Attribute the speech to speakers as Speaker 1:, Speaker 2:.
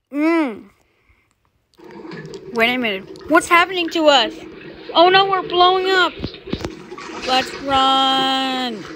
Speaker 1: Wait a minute. What's happening to us? Oh no, we're blowing up. Let's run.